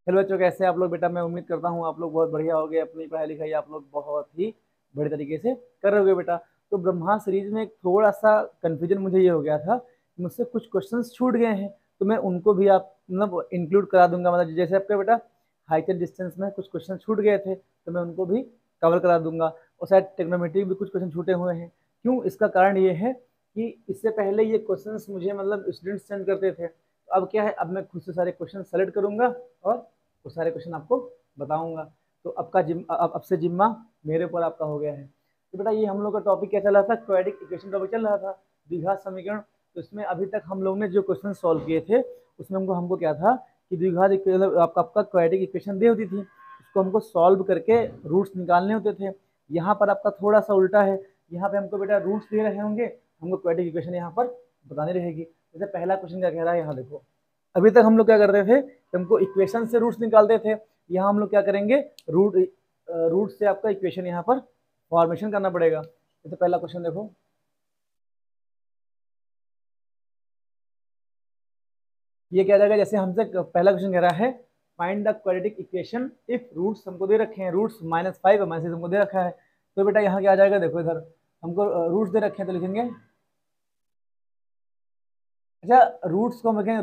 Hello बच्चों, कैसे हैं आप लोग? बेटा मैं उम्मीद करता हूँ आप लोग बहुत बढ़िया होगे। अपनी पढ़ाई लिखाई आप लोग बहुत ही बड़े तरीके से कर रहे होगे बेटा। तो ब्रह्मा सीरीज में एक थोड़ा सा कंफ्यूजन मुझे ये हो गया था कि मुझसे कुछ क्वेश्चंस छूट गए हैं, तो मैं उनको भी आप मतलब इंक्लूड करा दूंगा। मतलब जैसे आपका बेटा हाइट एंड डिस्टेंस में कुछ क्वेश्चन छूट गए थे, तो मैं उनको भी कवर करा दूंगा। और शायद टेक्नोमेट्री भी कुछ क्वेश्चन छूटे हुए हैं। क्यों? इसका कारण ये है कि इससे पहले ये क्वेश्चंस मुझे मतलब स्टूडेंट्स सेंड करते थे, तो अब क्या है, अब मैं खुद से सारे क्वेश्चन सेलेक्ट करूंगा और वो सारे क्वेश्चन आपको बताऊंगा। तो अब से जिम्मा मेरे ऊपर आपका हो गया है। तो बेटा ये हम लोग का टॉपिक क्या चल रहा था? क्वाड्रेटिक इक्वेशन टॉपिक चल रहा था, द्विघात समीकरण। तो इसमें अभी तक हम लोग ने जो क्वेश्चन सॉल्व किए थे उसमें हमको हमको क्या था कि द्विघात इक्वेशन आपका क्वाड्रेटिक इक्वेशन दी होती थी, उसको हमको सॉल्व करके रूट्स निकालने होते थे। यहाँ पर आपका थोड़ा सा उल्टा है। यहाँ पे हमको बेटा रूट्स दे रहे होंगे, हमको क्वाड्रेटिक इक्वेशन यहाँ पर बतानी रहेगी। जैसे पहला क्वेश्चन क्या कह रहा है, यहाँ देखो। अभी तक हम लोग क्या करते थे, हमको इक्वेशन से रूट्स निकालते थे। यहाँ हम लोग क्या करेंगे, रूट से आपका इक्वेशन यहाँ पर फॉर्मेशन करना पड़ेगा। जैसे पहला क्वेश्चन देखो, ये क्या जाएगा। जैसे हमसे पहला क्वेश्चन कह रहा है find the quadratic equation if roots हमको दे रखे हैं, रूट्स -5 और -6 हमको दे रखा है। तो बेटा यहाँ क्या आ जाएगा, देखो इधर हमको रूट्स दे रखे हैं, तो लिखेंगे अच्छा रूट्स को हम लिखेंगे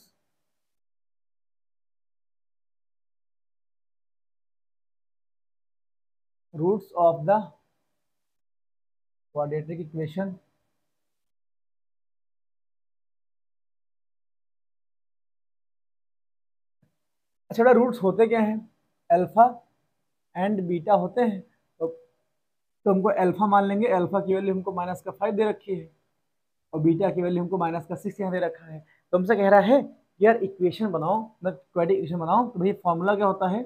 roots of the quadratic equation. अच्छा बेटा रूट्स होते क्या हैं? अल्फा एंड बीटा होते हैं। तो हमको अल्फा मान लेंगे, अल्फा की वैल्यू हमको -5 दे रखी है और बीटा की वैल्यू हमको -6 यहाँ दे रखा है। तो हमसे कह रहा है कि यार इक्वेशन बनाओ, मतलब क्वाड्रेटिक इक्वेशन बनाओ। तो भाई फॉर्मूला क्या होता है?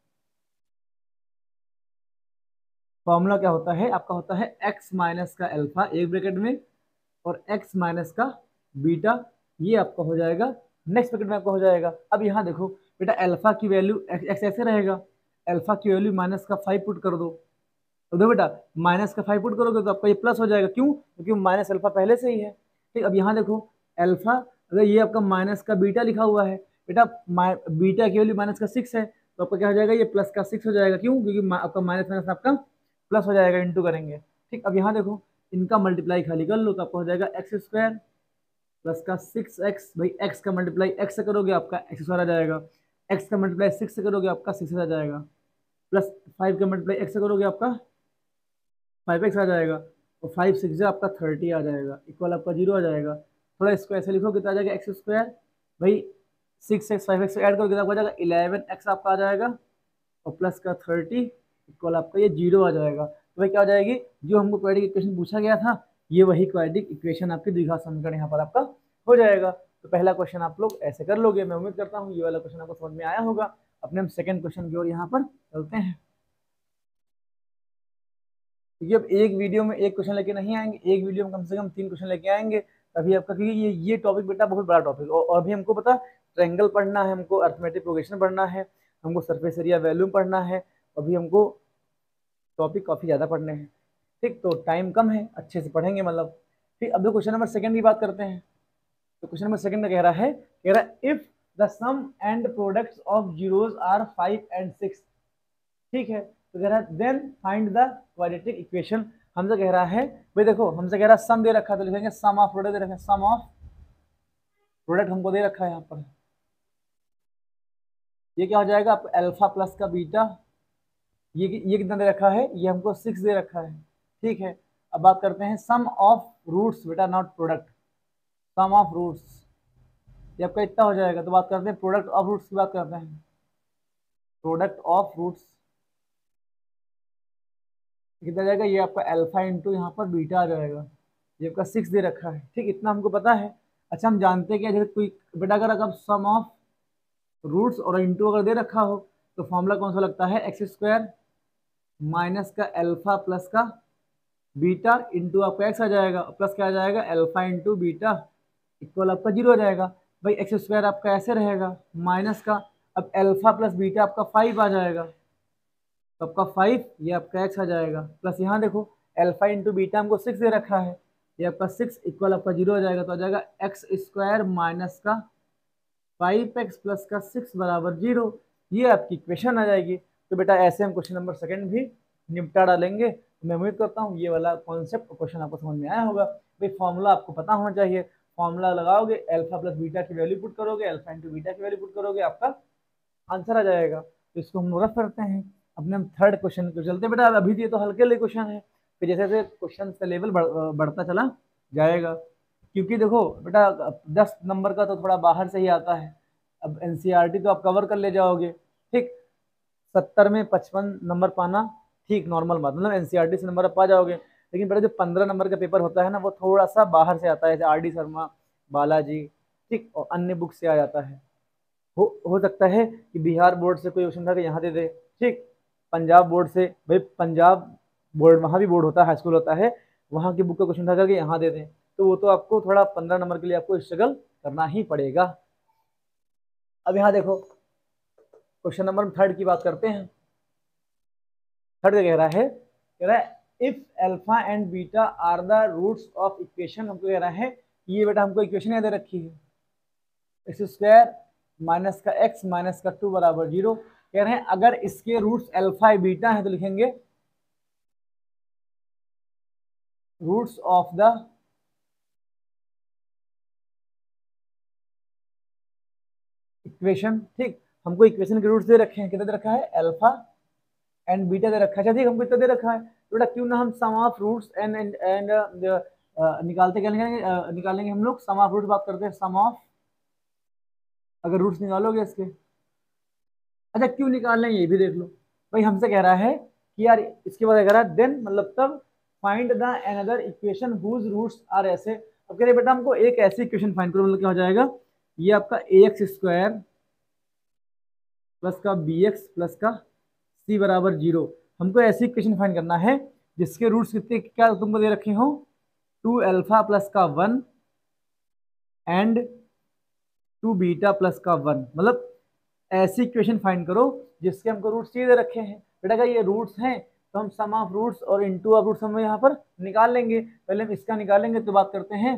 फॉर्मूला क्या होता है आपका? होता है एक्स माइनस का अल्फा एक ब्रैकेट में और एक्स माइनस का बीटा, ये आपका हो जाएगा नेक्स्ट ब्रैकेट में आपका हो जाएगा। अब यहाँ देखो बेटा, अल्फा की वैल्यू एक्स ऐसे रहेगा, अल्फा की वैल्यू -5 पुट कर दो। तो देखो बेटा -5 पुट करोगे तो आपका ये प्लस हो जाएगा। क्यों? क्योंकि माइनस अल्फा पहले से ही है। ठीक, अब यहाँ देखो अल्फा, अगर ये आपका माइनस का बीटा लिखा हुआ है बेटा, बीटा की वैल्यू -6 है, तो आपका क्या हो जाएगा, ये +6 हो जाएगा। क्यों? क्योंकि आपका माइनस माइनस आपका प्लस हो जाएगा, इंटू करेंगे। ठीक, अब यहाँ देखो इनका मल्टीप्लाई खाली कर लो तो आपका हो जाएगा x² प्लस का 6x। भाई x का मल्टीप्लाई x से करोगे आपका x² आ जाएगा, x का मल्टीप्लाई 6 से करोगे आपका 6 आ जाएगा, प्लस 5 का मल्टीप्लाई x से करोगे आपका 5x आ जाएगा, और 5 6 जो आपका 30 आ जाएगा, इक्वल आपका 0 आ जाएगा। थोड़ा इसको ऐसे लिखो, कितना आ जाएगा x²। भाई 6x 5x ऐड करोगे तो आपका आ जाएगा 11x आपका आ जाएगा, और प्लस का 30 इक्वल आपका ये 0 आ जाएगा। तो भाई क्या हो जाएगी, जो हमको क्वाड्रेटिक इक्वेशन पूछा गया था, ये वही क्वाड्रेटिक इक्वेशन आपकी द्विघात समीकरण यहाँ पर आपका हो जाएगा। तो पहला क्वेश्चन आप लोग ऐसे कर लोगे। मैं उम्मीद करता हूँ ये वाला क्वेश्चन आपको समझ में आया होगा। अपने हम सेकंड क्वेश्चन की ओर यहाँ पर चलते हैं। क्योंकि अब एक वीडियो में एक क्वेश्चन लेके नहीं आएंगे, एक वीडियो में कम से कम 3 क्वेश्चन लेके आएंगे तभी आपका, क्योंकि ये टॉपिक बेटा बहुत बड़ा टॉपिक। और भी हमको पता ट्रायंगल पढ़ना है, हमको अर्थमेटिक प्रोग्रेशन पढ़ना है, हमको सरफेस एरिया वैल्यूम पढ़ना है, अभी हमको टॉपिक काफ़ी ज़्यादा पढ़ने हैं। ठीक, तो टाइम कम है, अच्छे से पढ़ेंगे मतलब। ठीक, अब जो क्वेश्चन नंबर सेकंड की बात करते हैं। तो क्वेश्चन नंबर सेकंड में कह रहा है if the sum and products of zeros are 5 and 6। ठीक है, तो कह रहा है then find the quadratic equation. हमसे कह रहा है, भाई देखो हमसे कह रहा है सम दे रखा है, तो लिखेंगे सम ऑफ प्रोडक्ट दे रखा है, सम ऑफ प्रोडक्ट हमको दे रखा है यहाँ पर। ये क्या हो जाएगा आपको, अल्फा प्लस का बीटा। ये कितना दे रखा है, ये हमको 6 दे रखा है। ठीक है, अब बात करते हैं सम ऑफ रूट्स बेटा, not product. Sum of roots ये आपका इतना हो जाएगा। तो बात करते हैं प्रोडक्ट ऑफ रूट्स की बात करते हैं। प्रोडक्ट ऑफ रूट्स कितना जाएगा, ये आपका अल्फा इंटू यहाँ पर बीटा आ जाएगा। ये आपका 6 दे रखा है। ठीक, इतना हमको पता है। अच्छा हम जानते हैं कि जैसे कोई बेटा अगर सम ऑफ रूट्स और इंटू अगर दे रखा हो तो फॉर्मूला कौन सा लगता है, x² माइनस का अल्फा प्लस का बीटा इंटू आपका x आ जाएगा, प्लस क्या आ जाएगा अल्फा इंटू बीटा इक्वल आपका 0 आ जाएगा। भाई x² आपका ऐसे रहेगा माइनस का, अब अल्फा प्लस बीटा आपका 5 आ जाएगा, तो आपका 5 ये आपका x आ जाएगा, प्लस यहाँ देखो अल्फा इंटू बीटा हमको 6 दे रखा है, ये आपका 6 इक्वल आपका 0 आ जाएगा। तो आ जाएगा x² माइनस का 5x प्लस का 6 बराबर 0। ये आपकी इक्वेशन आ जाएगी। तो बेटा ऐसे हम क्वेश्चन नंबर सेकंड भी निपटा डालेंगे। तो मैं उम्मीद करता हूँ ये वाला कॉन्सेप्ट क्वेश्चन आपको समझ में आया होगा। भाई फॉर्मूला आपको पता होना चाहिए, फॉर्मूला लगाओगे, अल्फा प्लस बीटा की वैल्यू पुट करोगे, अल्फा इंटू बीटा की वैल्यू पुट करोगे, आपका आंसर आ जाएगा। तो इसको हम रफ करते हैं, अपने हम थर्ड क्वेश्चन को चलते हैं। बेटा अभी ये तो हल्के ले क्वेश्चन है, फिर जैसे जैसे क्वेश्चन का लेवल बढ़ता चला जाएगा, क्योंकि देखो बेटा 10 नंबर का तो थोड़ा बाहर से ही आता है। अब एनसीईआरटी तो आप कवर कर ले जाओगे, ठीक। 70 में 55 नंबर पाना ठीक नॉर्मल बात, मतलब एनसीईआरटी से नंबर आप पा जाओगे। लेकिन बेटा जो 15 नंबर का पेपर होता है ना, वो थोड़ा सा बाहर से आता है, जैसे RD शर्मा, बालाजी, ठीक, और अन्य बुक से आ जाता है। हो सकता है कि बिहार बोर्ड से कोई क्वेश्चन उठा के यहाँ दे दे, ठीक। पंजाब बोर्ड से, भाई पंजाब बोर्ड वहाँ भी बोर्ड होता है, हाई स्कूल होता है, वहाँ की बुक का क्वेश्चन उठा करके यहाँ दे दें, तो वो तो आपको थोड़ा 15 नंबर के लिए आपको स्ट्रगल करना ही पड़ेगा। अब यहाँ देखो क्वेश्चन नंबर थर्ड की बात करते हैं। थर्ड कह रहा है if alpha and beta are the roots of equation, हमको कह रहा है ये बेटा हमको इक्वेशन याद रखी है, एक्स स्क्वायर माइनस का एक्स माइनस का 2 बराबर 0। कह रहे हैं अगर इसके रूट्स अल्फा बीटा है तो लिखेंगे रूट्स ऑफ द इक्वेशन, ठीक। हमको इक्वेशन के रूट्स दे रखे हैं, कितना दे रखा है, अल्फा एंड बीटा दे रखा है, ठीक। हमको इतना दे रखा है, तो बेटा क्यों ना हम सम ऑफ रूट्स एंड निकालते क्या निकालेंगे हम लोग, सम ऑफ रूट्स बात करते हैं, सम ऑफ, अगर रूट्स निकालोगे इसके, अच्छा क्यों निकाल रहे हैं ये भी देख लो। भाई हमसे कह रहा है कि यार इसके बाद कह रहा है देन, मतलब तब find the another equation whose roots are ऐसे। अब कह रहे बेटा हमको एक ऐसी इक्वेशन फाइंड करो, मतलब क्या हो जाएगा, ये आपका ax स्क्वायर प्लस का bx प्लस का c बराबर 0। हमको ऐसी इक्वेशन फाइंड करना है जिसके रूट्स कितने क्या तुमको दे रखे हो, 2 अल्फा प्लस का 1 एंड 2 बीटा प्लस का 1, मतलब ऐसी इक्वेशन फाइंड करो जिसके हमको रूट्स दे रखे हैं। बेटा अगर ये रूट्स हैं तो हम सम ऑफ रूट्स और इनटू ऑफ रूट्स हम यहाँ पर निकाल लेंगे। पहले हम इसका निकालेंगे तो बात करते हैं,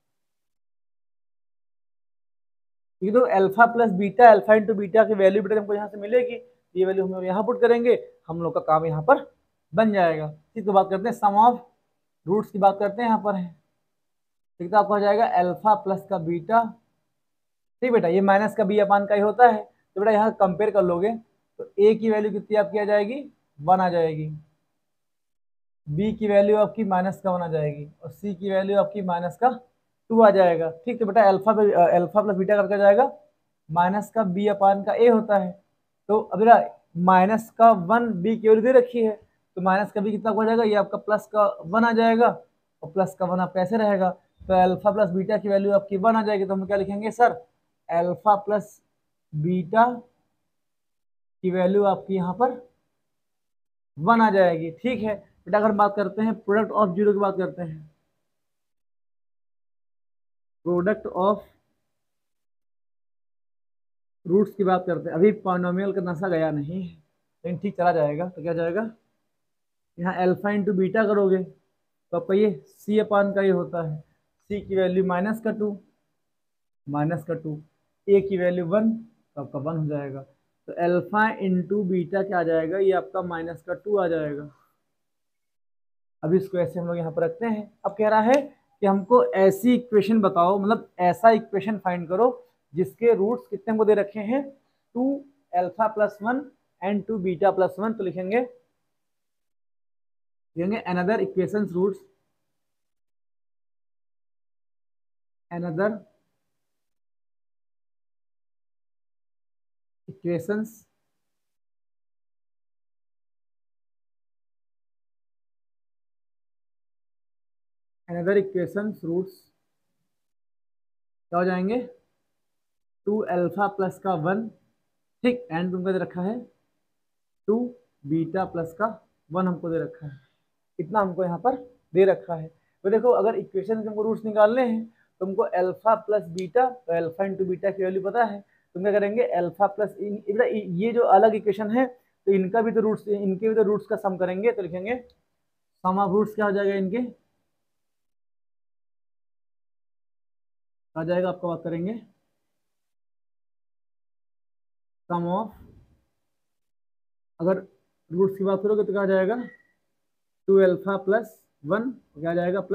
ये तो alpha plus beta, alpha into beta की वैल्यू बेटा हमको यहाँ से मिलेगी, ये वैल्यू हम यहाँ पुट करेंगे, हम लोग का काम यहाँ पर बन जाएगा। ठीक, तो बात करते हैं सम ऑफ रूट्स की, बात करते हैं यहाँ पर है, ठीक। तो आपको हो जाएगा अल्फा प्लस का बीटा, ठीक बेटा, ये माइनस का बी अपान का ही होता है। तो बेटा यहाँ कंपेयर कर लोगे तो ए की वैल्यू कितनी आपकी आ जाएगी, 1 आ जाएगी, बी की वैल्यू आपकी माइनस का 1 आ जाएगी, और सी की वैल्यू आपकी माइनस का 2 आ जाएगा, ठीक। तो बेटा अल्फा प्लस बीटा करके जाएगा माइनस का बी अपान का ए होता है। तो अब बेटा माइनस का 1 बी की वैल्यू दे रखी है, तो माइनस का बी कितना हो जाएगा, ये आपका प्लस का 1 आ जाएगा, और प्लस का 1 आप कैसे रहेगा, तो अल्फा प्लस बीटा की वैल्यू आपकी 1 आ जाएगी। तो हम क्या लिखेंगे सर, अल्फा प्लस बीटा की वैल्यू आपकी यहाँ पर 1 आ जाएगी, ठीक है बेटा। अगर बात करते हैं प्रोडक्ट ऑफ जीरो की, बात करते हैं प्रोडक्ट ऑफ रूट्स की बात करते हैं, अभी पॉलिनोमियल का नशा गया नहीं है, लेकिन ठीक चला जाएगा। तो क्या जाएगा, यहाँ अल्फा इंटू बीटा करोगे तो आपका ये सी अपान का ये होता है, सी की वैल्यू माइनस का 2, माइनस का 2, ए की वैल्यू 1, तो आपका 1 हो जाएगा। तो अल्फा इंटू बीटा क्या आ जाएगा, ये आपका माइनस का 2 आ जाएगा। अब इसको ऐसे हम लोग यहाँ पर रखते हैं। अब कह रहा है कि हमको ऐसी इक्वेशन बताओ, मतलब ऐसा इक्वेशन फाइंड करो जिसके रूट्स कितने हमको दे रखे हैं, 2 alpha plus 1 and 2 beta plus 1। तो लिखेंगे another equations roots, another equations another equations roots क्या हो जाएंगे, 2 अल्फा प्लस का 1, ठीक, एंड तुमको दे रखा है 2 बीटा प्लस का 1 हमको दे रखा है, इतना हमको यहाँ पर दे रखा है। तो देखो अगर इक्वेशन के हमको रूट्स निकालने हैं तो हमको अल्फा प्लस बीटा, तो अल्फा इंटू बीटा की वैल्यू पता है, तो क्या करेंगे अल्फा प्लस ये जो अलग इक्वेशन है तो इनका भी तो रूट्स, इनके भी तो रूट्स का सम करेंगे, तो लिखेंगे सम ऑफ रूट्स क्या हो जाएगा, इनके आ जाएगा, आपका बात करेंगे सम ऑफ अगर रूट्स की बात करोगे तो क्या आ जाएगा, 2α+1 क्या आ जाएगा,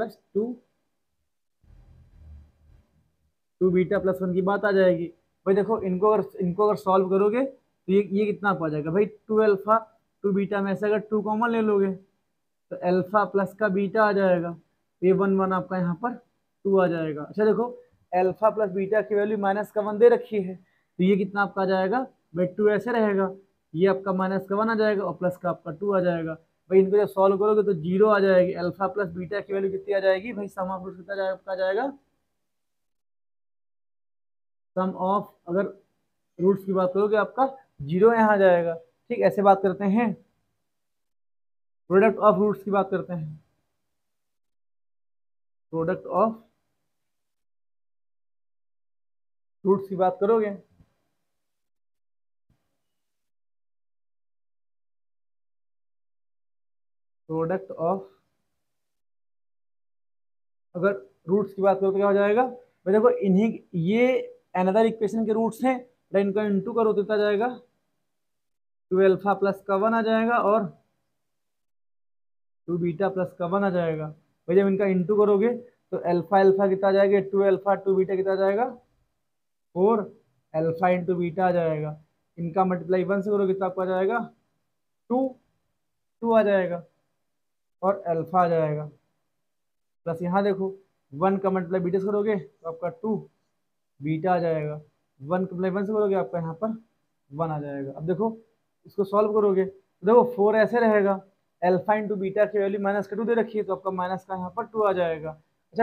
+2 β+1 की बात आ जाएगी। भाई देखो इनको अगर सॉल्व करोगे तो ये कितना आ जाएगा भाई, 2α 2 β में से अगर 2 कॉमन ले लोगे तो अल्फा प्लस का बीटा आ जाएगा, ये 1 1 आपका यहाँ पर 2 आ जाएगा। अच्छा देखो अल्फा प्लस बीटा की वैल्यू -1 दे रखी है, तो ये कितना आपका आ जाएगा भाई, 2 ऐसे रहेगा, ये आपका -1 आ जाएगा और प्लस का आपका 2 आ जाएगा। भाई इनको जब सॉल्व करोगे तो 0 आ जाएगी, अल्फा प्लस बीटा की वैल्यू कितनी आ जाएगी भाई, सम ऑफ रूट्स कितना आ जाएगा, सम ऑफ अगर रूट्स की बात करोगे आपका 0 यहाँ आ जाएगा। ठीक, ऐसे बात करते हैं, प्रोडक्ट ऑफ रूट्स की बात करते हैं, प्रोडक्ट ऑफ रूट्स की बात करोगे प्रोडक्ट ऑफ अगर रूट्स की बात करो तो क्या हो जाएगा भाई, देखो इन्हीं ये अनदर इक्वेशन के रूट्स हैं, तो इनका इंटू करो तो क्या जाएगा, 2α+1 आ जाएगा और 2β+1 आ जाएगा। भाई जब इनका इंटू करोगे तो अल्फा अल्फा कितना आ जाएगा, 2α 2β कितना आ जाएगा, 4α इंटू बीटा आ जाएगा। इनका मल्टीप्लाई 1 से करोगे तो आपको आ जाएगा 2 2 आ जाएगा और अल्फा आ जाएगा, प्लस यहाँ देखो 1 का मल्टीप्लाई बीटा से करोगे तो आपका 2 बीटा आ जाएगा, 1 का मल्टीप्लाई 1 से करोगे आपका यहाँ पर 1 आ जाएगा। अब देखो इसको सॉल्व करोगे तो देखो 4 ऐसे रहेगा, अल्फा इंटू बीटा की वैल्यू -2 दे रखी है, तो आपका माइनस का यहाँ पर 2 आ जाएगा। अच्छा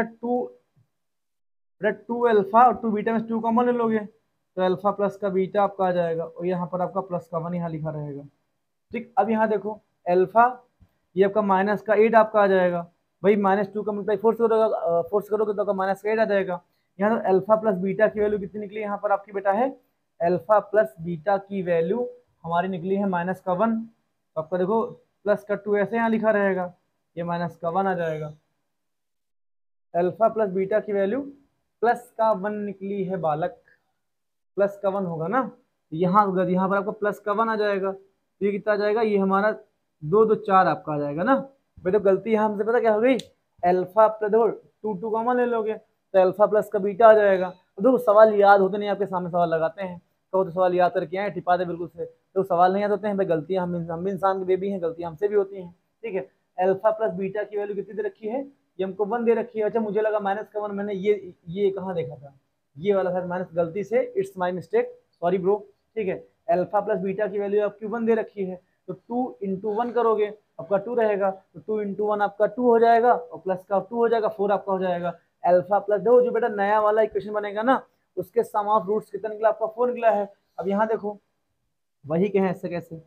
2 अल्फा और 2 बीटा में 2 कॉमन ले लोगे तो अल्फा प्लस का बीटा आपका आ जाएगा और यहाँ पर आपका प्लस का 1 यहाँ लिखा रहेगा। ठीक, अब यहाँ देखो अल्फा ये आपका -8 आपका आ जाएगा, भाई -2 का मल्टीप्लाई 4 से करोगे तो आपका -8 आ जाएगा। यहाँ तो अल्फा प्लस बीटा की वैल्यू कितनी निकली यहाँ पर आपकी बेटा है, अल्फा प्लस बीटा की वैल्यू हमारी निकली है -1, तो आपका देखो प्लस का 2 ऐसे यहाँ लिखा रहेगा, ये -1 आ जाएगा। अल्फा प्लस बीटा की वैल्यू +1 निकली है बालक, +1 होगा ना, यहाँ पर आपका +1 आ जाएगा, तो ये कितना आ जाएगा, ये हमारा 2 2 4 आपका आ जाएगा ना। भाई तो गलती यहाँ हमसे पता क्या हो गई, अल्फा प्लस देखो 2 कॉमन ले लोगे तो अल्फा प्लस का बीटा आ जाएगा। तो देखो सवाल याद होते नहीं, आपके सामने सवाल लगाते हैं तो सवाल याद करके आए टिपा दे बिल्कुल से, तो सवाल नहीं याद होते हैं भाई, गलतियाँ हम भी इंसान के बेबी हैं, गलतियाँ हमसे भी होती हैं। ठीक है, अल्फा प्लस बीटा की वैल्यू कितनी दे रखी है, ये हमको 1 दे रखी है। अच्छा मुझे लगा -1, मैंने ये कहाँ देखा था, ये वाला सर माइनस गलती से, it's my mistake, sorry bro. ठीक है, अल्फा प्लस बीटा की वैल्यू आपकी 1 दे रखी है, तो 2 इंटू 1 करोगे आपका 2 रहेगा, तो 2 इंटू 1 आपका 2 हो जाएगा और प्लस का 2 हो जाएगा, 4 आपका हो जाएगा। अल्फा प्लस देखो जो बेटा नया वाला इक्वेशन बनेगा ना, उसके सम ऑफ रूट्स कितना निकला आपका, 4 निकला है। अब यहाँ देखो वही कहें ऐसे कैसे,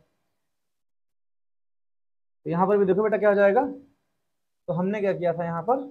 तो यहाँ पर भी देखो बेटा क्या हो जाएगा, तो हमने क्या किया था यहाँ पर,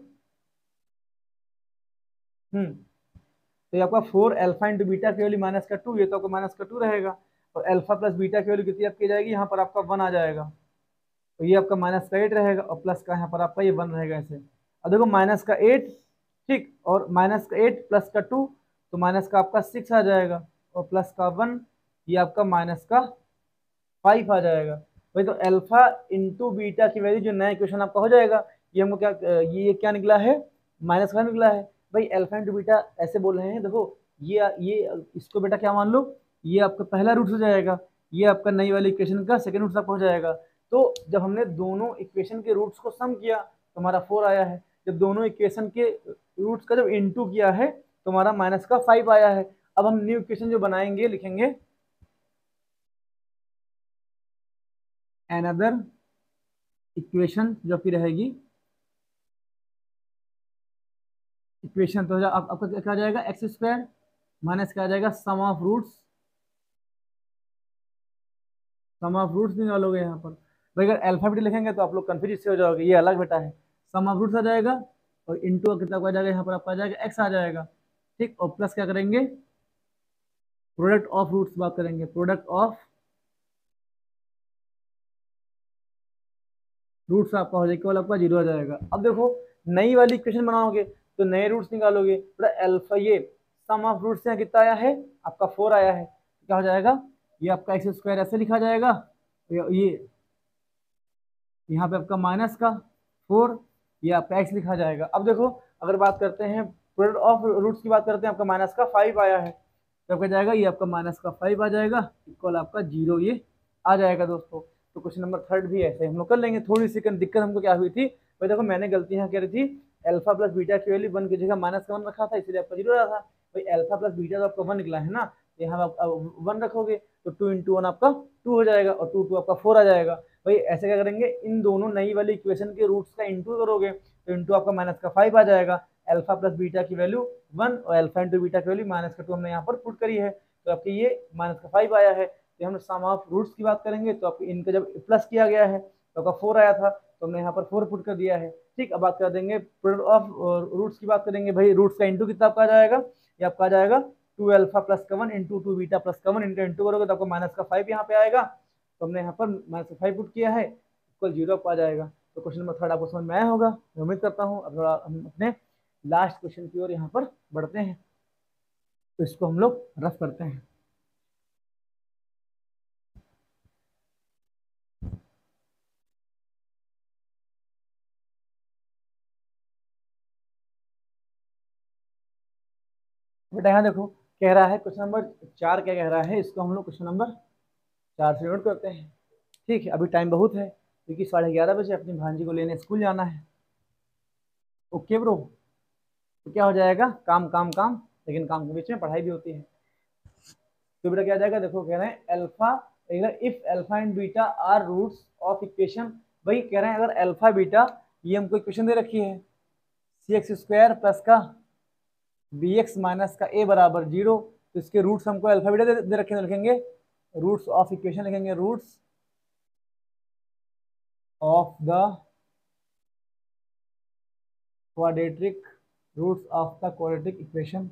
तो ये आपका 4 अल्फा इंटू बीटा की वैल्यू -2, ये तो आपका -2 रहेगा, और अल्फा प्लस बीटा की वैल्यू कितनी आपकी जाएगी, यहाँ पर आपका 1 आ जाएगा, तो ये आपका -8 रहेगा और प्लस का यहाँ पर आपका ये 1 रहेगा ऐसे। अब देखो -8, ठीक, और -8 प्लस का 2, तो माइनस का आपका 6 आ जाएगा और प्लस का 1, ये आपका -5 आ जाएगा। भाई तो अल्फा इंटू बीटा की वैल्यू जो नया इक्वेशन आपका हो जाएगा, ये हमको क्या, ये क्या निकला है, -5 निकला है। भाई अल्फा इंटू बीटा ऐसे बोल रहे हैं, देखो ये इसको बेटा क्या मान लो, ये आपका पहला रूट हो जाएगा, ये आपका नई वाली इक्वेशन का सेकंड रूट आपका हो जाएगा। तो जब हमने दोनों इक्वेशन के रूट्स को सम किया तो हमारा 4 आया है, जब दोनों इक्वेशन के रूट्स का जब इंटू किया है तो हमारा -5 आया है। अब हम न्यू इक्वेशन जो बनाएंगे लिखेंगे अनदर इक्वेशन जो आपकी रहेगी, इक्वेशन तो आपका क्या आ जाएगा, x² माइनस क्या आ जाएगा, सम ऑफ रूट्स निकालोगे यहाँ पर। भाई अगर अल्फाबेट लिखेंगे तो आप लोग कंफ्यूज इससे हो जाओगे, ये अलग बेटा है, सम ऑफ रूट्स आ जाएगा और इंटू कितना आ जाएगा, यहाँ पर आपका आ जाएगा x आ जाएगा। ठीक, और प्लस क्या करेंगे, प्रोडक्ट ऑफ रूट्स बात करेंगे, प्रोडक्ट ऑफ रूट्स आपका हो जाएगा, केवल आपका 0 आ जाएगा। अब देखो नई वाली इक्वेशन बनाओगे तो नए रूट्स निकालोगे, अल्फा ये सम ऑफ रूट्स यहाँ कितना आया है आपका 4 आया है, क्या हो जाएगा, ये आपका x² ऐसे लिखा जाएगा ये यहाँ पे आपका माइनस का 4, ये आपका x लिखा जाएगा। अब देखो अगर बात करते हैं प्रोडक्ट ऑफ रूट्स की बात करते हैं, आपका माइनस का 5 आया है, तो क्या जाएगा, ये आपका माइनस का 5 आ जाएगा, इक्वल आपका 0 ये आ जाएगा दोस्तों। तो क्वेश्चन नंबर 3 भी ऐसे हम लोग कर लेंगे। थोड़ी सी दिक्कत हमको क्या हुई थी भाई, देखो मैंने गलती यहाँ कह रही थी, अल्फा प्लस बीटा की वैल्यू 1 की जगह माइनस का 1 रखा था, इसलिए आपका 0 रहा था। भाई अल्फा प्लस बीटा तो आपका 1 निकला है ना, यहाँ आप 1 रखोगे तो 2 इंटू 1 आपका 2 हो जाएगा, और 2 2 आपका 4 आ जाएगा। भाई ऐसे क्या करेंगे, इन दोनों नई वाली इक्वेशन के रूट्स का इंटू करोगे, तो इंटू आपका माइनस का 5 आ जाएगा। अल्फा प्लस बीटा की वैल्यू 1 और अल्फा इंटू बीटा की वैल्यू माइनस का 2 हमने यहाँ पर पुट करी है, तो आपके ये माइनस का 5 आया है। तो हम सम ऑफ रूट्स की बात करेंगे, तो आपके इनका जब प्लस किया गया है तो आपका 4 आया था, तो हमने यहाँ पर 4 पुट कर दिया है। ठीक, अब बात कर देंगे प्रोडक्ट ऑफ रूट्स की बात करेंगे। भाई रूट्स का इंटू कितना आपका आ जाएगा, ये आपका आ जाएगा 2 अल्फा प्लस का 1 इंटू 2 बीटा प्लस का 1, इनका इंटू करोगे तो आपको माइनस का 5 यहाँ पे आएगा, तो हमने यहाँ पर माइनस का 5 पुट किया है, इक्वल 0 आ जाएगा। तो क्वेश्चन नंबर 3 आपको समझ में आया होगा, मैं उम्मीद करता हूँ। अब थोड़ा हम अपने लास्ट क्वेश्चन की ओर यहाँ पर बढ़ते हैं, तो इसको हम लोग रफ करते हैं। बेटा यहाँ देखो, कह रहा है क्वेश्चन नंबर 4 क्या कह रहा है, इसको हम लोग क्वेश्चन नंबर 4 से नोट करते हैं। ठीक है, अभी टाइम बहुत है, क्योंकि 11:30 बजे अपनी भांजी को लेने स्कूल जाना है। ओके ब्रो, तो क्या हो जाएगा, काम काम काम, लेकिन काम के बीच में पढ़ाई भी होती है। तो बेटा क्या आ जाएगा, देखो कह रहे हैं alpha, if alpha and beta are roots of equation. भाई कह रहे हैं अगर अल्फा बीटा, ये हमको इक्वेशन दे रखी है, सी एक्स स्क्वायर प्लस का बी एक्स माइनस का ए बराबर 0, तो इसके रूट्स हमको अल्फा बीटा दे रखे हैं, लिखेंगे रूट्स ऑफ इक्वेशन, लिखेंगे roots of the quadratic, roots of the quadratic equation.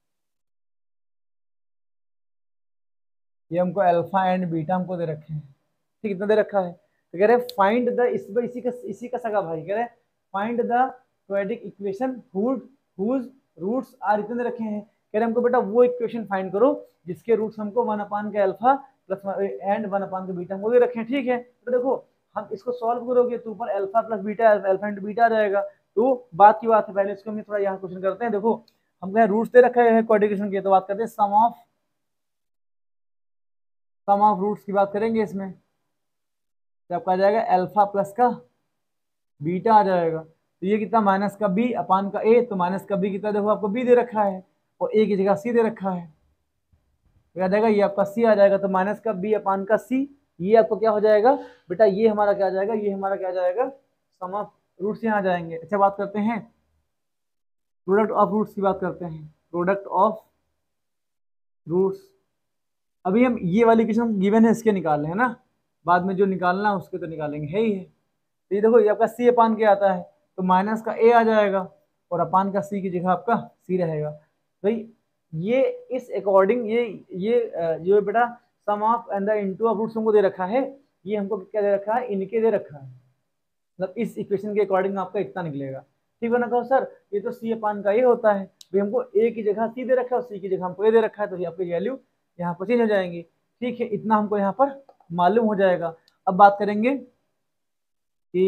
ये हमको अल्फा एंड बीटा हमको दे रखे हैं, ठीक, इतना दे रखा है। तो कह रहे हैं फाइंड द, इसी का सगा भाई, कह रहे हैं find the quadratic equation whose roots are, इतने दे रखे हैं। कह रहे हैं हमको बेटा वो इक्वेशन फाइंड करो जिसके रूट्स हमको 1 अपान के अल्फा प्लस एंड 1 अपान के बीटा हमको दे रखे हैं। ठीक है, तो देखो हम इसको सॉल्व करोगे तो ऊपर alpha plus beta, alpha into beta आ जाएगा। तो बात की बात है, पहले इसको हम थोड़ा यहाँ क्वेश्चन करते हैं। देखो हमको यहाँ रूट्स दे रखे हैं क्वाड्रेटिक के, तो बात करते हैं सम ऑफ रूट्स की बात करेंगे इसमें, तो आपका आ जाएगा अल्फा प्लस का बीटा आ जाएगा। तो ये कितना, माइनस का बी अपान का ए, तो माइनस का बी कितना, देखो आपको बी दे रखा है और ए की जगह सी दे रखा है, तो क्या जाएगा, ये आपका सी आ जाएगा। तो माइनस का बी अपान का सी, ये आपको क्या हो जाएगा बेटा, ये हमारा क्या आ जाएगा, ये हमारा क्या आ जाएगा, सम ऑफ रूट्स यहाँ आ जाएंगे। अच्छा बात करते हैं प्रोडक्ट ऑफ रूट्स की बात करते हैं, प्रोडक्ट ऑफ रूट्स। अभी हम ये वाली इक्वेशन गिवन है इसके निकाल रहे हैं ना, बाद में जो निकालना है उसके तो निकालेंगे है ही है। तो ये देखो ये आपका सी अपान के आता है, तो माइनस का ए आ जाएगा और अपान का सी की जगह आपका सी रहेगा। भाई ये इस अकॉर्डिंग ये बेटा sum of and the into of roots हमको दे रखा है, ये हमको क्या दे रखा है, इनके दे रखा है, मतलब इस इक्वेशन के अकॉर्डिंग आपका इतना निकलेगा। ठीक है ना, कहो सर ये तो सी अपान का ये होता है, भाई हमको ए की जगह सी दे रखा है और सी की जगह हमको ए दे रखा है, तो ये आपकी वैल्यू यहाँ पर चेंज हो जाएंगी। ठीक है, इतना हमको यहाँ पर मालूम हो जाएगा। अब बात करेंगे कि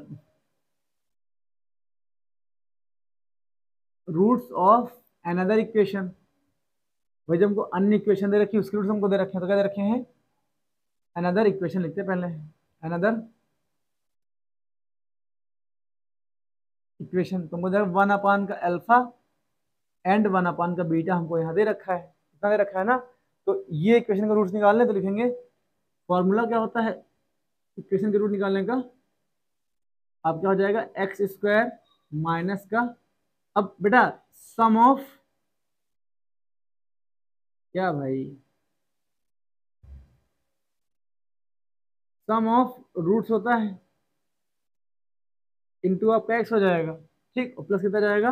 रूट्स ऑफ अनदर इक्वेशन। भाई जब हमको अन्य इक्वेशन दे रखी है उसके रूट्स हमको दे रखे हैं, तो क्या दे रखे हैं, अनदर इक्वेशन लिखते हैं पहले, अनदर इक्वेशन। तो मुझे 1 अपान का अल्फा एंड 1 अपान का बीटा हमको यहाँ दे रखा है, इतना दे रखा है ना। तो ये इक्वेशन का रूट्स निकालने, तो लिखेंगे फॉर्मूला क्या होता है इक्वेशन के रूट निकालने का, अब क्या हो जाएगा, एक्स स्क्वायर माइनस का, अब बेटा सम ऑफ, क्या भाई, सम ऑफ रूट्स होता है इंटू आपका एक्स हो जाएगा। ठीक, और प्लस कितना जाएगा,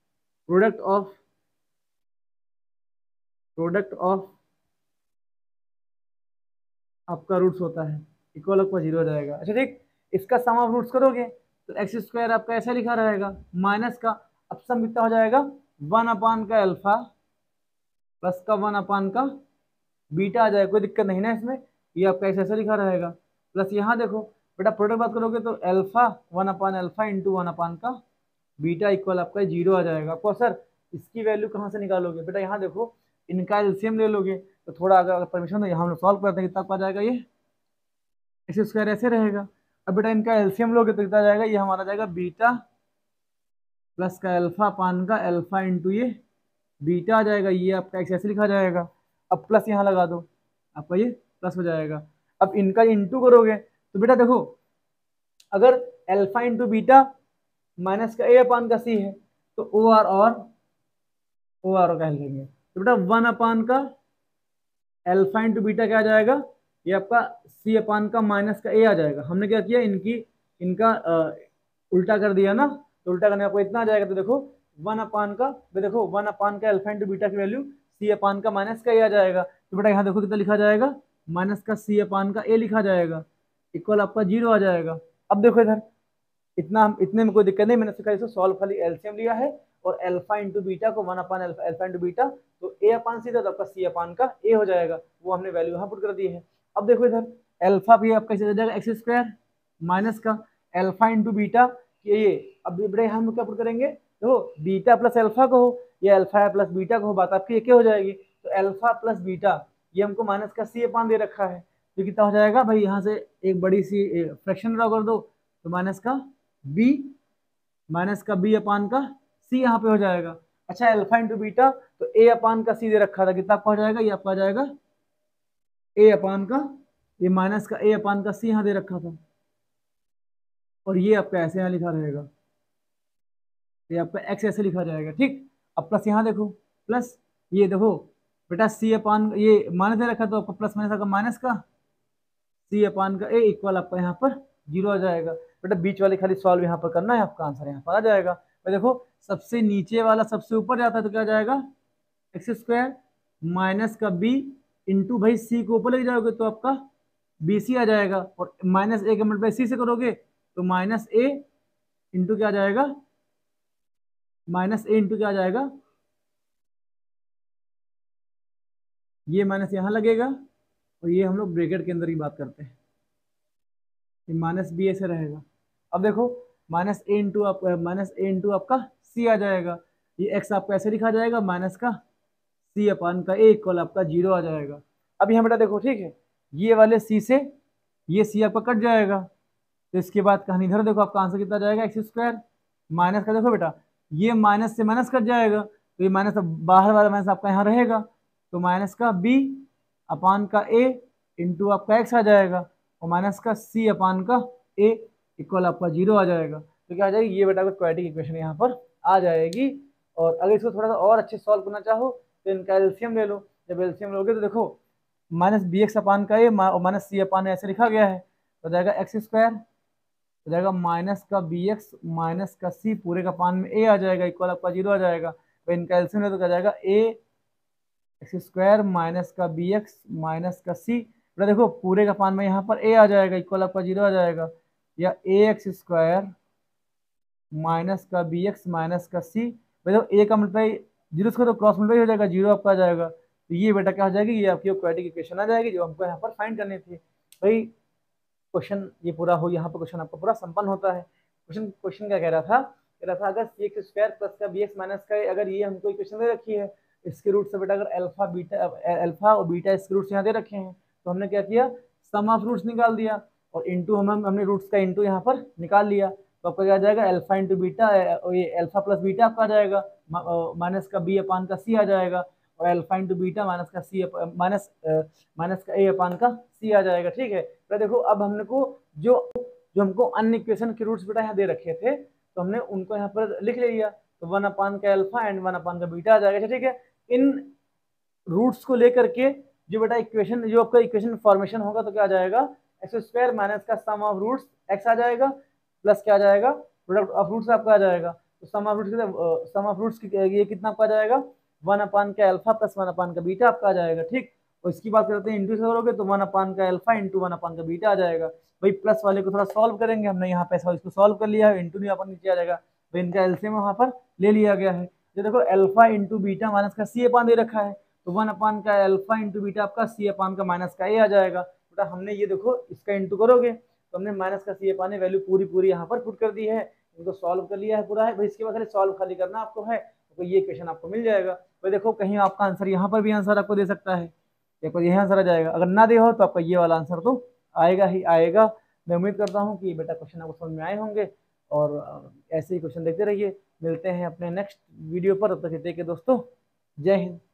प्रोडक्ट ऑफ आपका रूट्स होता है, इक्वल आपका 0 हो जाएगा। अच्छा ठीक, इसका सम ऑफ रूट्स करोगे तो एक्स स्क्वायर आपका ऐसा लिखा रहेगा माइनस का, अब सम कितना हो जाएगा, 1 अपान का अल्फा प्लस का 1 अपान का बीटा आ जाएगा, कोई दिक्कत नहीं ना इसमें, ये आपका ऐसा लिखा रहेगा। प्लस यहाँ देखो बेटा प्रोडक्ट बात करोगे तो अल्फा 1/अल्फा इंटू 1 का बीटा इक्वल आपका 0 आ जाएगा। आपको सर इसकी वैल्यू कहाँ से निकालोगे? बेटा यहाँ देखो इनका एलसीएम ले लोगे तो थोड़ा अगर परमिशन तो यहाँ हम लोग सॉल्व करते हैं, कितना आ जाएगा ये एक्स स्क्वायर ऐसे रहेगा। अब बेटा इनका एलसीएम लोगे तो कितना जाएगा, ये हमारा जाएगा बीटा प्लस का अल्फा पान का अल्फा इंटू ये बीटा आ जाएगा, ये आपका एक्स ऐसे लिखा जाएगा। अब प्लस यहाँ लगा दो, आपका ये प्लस हो जाएगा। अब इनका इंटू करोगे तो बेटा देखो अगर अल्फा इंटू बीटा माइनस का ए अपान का सी है तो ओ आर और कह लेंगे। तो बेटा 1 का अल्फा इंटू बीटा क्या आ जाएगा, ये आपका सी अपान का माइनस का ए आ जाएगा। हमने क्या किया इनका उल्टा कर दिया ना, तो उल्टा करने आपको इतना आ जाएगा। तो देखो 1 का देखो 1 का अल्फा इंटू बीटा की वैल्यू सी अपान का माइनस का ए आ जाएगा। तो बेटा यहाँ देखो कितना लिखा जाएगा, माइनस का सी अपान का ए लिखा जाएगा इक्वल आपका 0 आ जाएगा। अब देखो इधर इतने में कोई दिक्कत नहीं, मैंने सिखा इसको सॉल्व खाली एलसीएम लिया है और अल्फा इंटू बीटा को 1/अल्फा इंटू बीटा तो ए अपान सी था तो आपका सी अपान का ए हो जाएगा, वो हमने वैल्यू यहाँ पुट कर दी है। अब देखो इधर अल्फा भी आपका हो जाएगा एक्स स्क्वायर माइनस का अल्फा इंटू बीटा ये। अब बेटा हम क्या पुट करेंगे, देखो बीटा प्लस अल्फा को हो या अल्फा प्लस बीटा को हो, बात आपकी एक हो जाएगी। तो अल्फा प्लस बीटा ये हमको माइनस का सी अपान दे रखा है, तो कितना हो जाएगा भाई, यहाँ से एक बड़ी सी फ्रैक्शन ड्रॉ कर दो तो माइनस का बी अपान का सी यहाँ पे हो जाएगा। अच्छा अल्फा इंटू बीटा तो ए अपान का सी दे रखा था, कितना आपका हो जाएगा, ये आपका आ जाएगा ए अपान का ये माइनस का ए अपान का सी यहाँ दे रखा था और ये आपका ऐसे यहाँ लिखा रहेगा, ये आपका एक्स ऐसे लिखा जाएगा। ठीक, अब प्लस यहाँ देखो प्लस ये देखो बेटा सी अपान ये माइनस दे रखा तो आपका प्लस माइनस का माइनस का सी अपान का ए इक्वल आपका यहाँ पर 0 आ जाएगा। बेटा बीच वाले खाली सॉल्व यहाँ पर करना है, आपका आंसर यहाँ पर आ जाएगा। तो देखो सबसे नीचे वाला सबसे ऊपर जाता है तो क्या जाएगा एक्स स्क्वायर माइनस का बी इंटू भाई सी को ऊपर ले जाओगे तो आपका बी सी आ जाएगा और माइनस ए का मल्टीप्लाई सी से करोगे तो माइनस ए इंटू क्या आ जाएगा, माइनस ए इंटू क्या आ जाएगा, ये माइनस यहाँ लगेगा और ये हम लोग ब्रैकेट के अंदर की बात करते हैं, ये माइनस बी ऐसे रहेगा। अब देखो माइनस ए इंटू आपका सी आ जाएगा, ये एक्स आपका ऐसे लिखा जाएगा माइनस का सी अपान का ए इक्वल आपका 0 आ जाएगा। अब यहाँ बेटा देखो ठीक है, ये वाले सी से ये सी आपका कट जाएगा तो इसके बाद कहानी इधर देखो आपका आंसर कितना जाएगा एक्स स्क्वायर माइनस का देखो बेटा ये माइनस से माइनस कट जाएगा तो ये माइनस बाहर वाला माइनस आपका यहाँ रहेगा तो माइनस का बी अपान का ए इंटू आपका एक्स आ जाएगा और माइनस का सी अपान का ए इक्वल आपका 0 आ जाएगा। तो क्या आ जाएगी, ये बेटा क्वाड्रेटिक इक्वेशन यहाँ पर आ जाएगी। और अगर इसको थोड़ा सा और अच्छे सॉल्व करना चाहो तो इनका एलसीएम ले लो, जब एलसीएम लोगे तो देखो माइनस बी एक्स अपान का ए माइनस सी अपान ऐसे लिखा गया है तो जाएगा एक्स स्क्वायर हो जाएगा माइनस का बी एक्स माइनस का सी पूरे का पान में ए आ जाएगा इक्वल आपका 0 आ जाएगा। तो इनका एलसीएम ले तो क्या जाएगा ए एक्स स्क्वायर माइनस का बी एक्स माइनस का सी, देखो पूरे का पान में यहाँ पर ए आ जाएगा इक्वल आपका 0 आ जाएगा, या ए एक्स स्क्वायर माइनस का बी एक्स माइनस का सी, देखो ए का मल्टीप्लाई 0 से तो क्रॉस मल्टीप्लाई हो जाएगा 0 आपका आ जाएगा। तो ये बेटा क्या हो जाएगी, ये आपकी क्वाड्रेटिक इक्वेशन आ जाएगी जो हमको यहाँ पर फाइंड करनी थी। भाई क्वेश्चन ये पूरा हो, यहाँ पर क्वेश्चन आपका पूरा संपन्न होता है। क्वेश्चन क्या कह रहा था, अगर सी एक्स स्क्वायर प्लस का बी एक्स माइनस का अगर ये हमको इक्वेशन दे रखी है इसके रूट से बेटा अगर अल्फा और बीटा इसके रूट्स यहाँ दे रखे हैं तो हमने क्या किया सम ऑफ रूट्स निकाल दिया और इंटू हमने रूट्स का इंटू यहाँ पर निकाल लिया। तो आपका क्या आ जाएगा अल्फा इंटू बीटा, ये अल्फा प्लस बीटा आपका आ जाएगा माइनस का बी अपान का सी आ जाएगा और अल्फा इंटू बीटा माइनस का सी माइनस का ए अपान का सी आ जाएगा। ठीक है, तो देखो अब हमने को जो हमको अन्य इक्वेशन के रूट्स बेटा यहाँ दे रखे थे तो हमने उनको यहाँ पर लिख लिया तो 1 अपान का अल्फा एंड 1 अपान का बीटा आ जाएगा। ठीक है, इन रूट्स को लेकर के जो बेटा इक्वेशन जो आपका इक्वेशन फॉर्मेशन होगा तो क्या आ जाएगा एक्स स्क्वायर माइनस का सम ऑफ रूट्स एक्स आ जाएगा प्लस क्या आ जाएगा प्रोडक्ट ऑफ रूट्स आपका आ जाएगा। तो सम ऑफ रूट्स ये कितना आपका आ जाएगा 1 अपान का अल्फा प्लस 1 अपान का बीटा आपका आ जाएगा। ठीक, और इसकी बात करते हैं इंटू से करोगे तो 1 अपान का अल्फा इंटू 1 अपान का बीटा आ जाएगा। भाई प्लस वाले को थोड़ा सॉल्व करेंगे, हमने यहाँ पे इसको सॉल्व कर लिया है, इंटू यहाँ पर नीचे आ जाएगा तो इनका एलसीएम वहाँ पर ले लिया गया है। जो देखो अल्फा इंटू बीटा माइनस का सी अपान दे रखा है तो 1 अपान का अल्फा इंटू बीटा आपका सी अपान का माइनस का ए आ जाएगा। बेटा हमने ये देखो इसका इंटू करोगे तो हमने माइनस का सी ए पाने वैल्यू पूरी पूरी यहाँ पर पुट कर दी है, इनको सॉल्व कर लिया है पूरा है भाई। इसके बाद खाली सॉल्व खाली करना आपको है, तो ये क्वेश्चन आपको मिल जाएगा भाई। देखो कहीं आपका आंसर यहाँ पर भी आंसर आपको दे सकता है, या कोई यही आंसर आ जाएगा, अगर ना दे हो तो आपका ये वाला आंसर तो आएगा ही आएगा। मैं उम्मीद करता हूँ कि बेटा क्वेश्चन आपको समझ में आए होंगे, और ऐसे ही क्वेश्चन देखते रहिए। मिलते हैं अपने नेक्स्ट वीडियो पर, तब तक कहते हैं कि दोस्तों जय हिंद।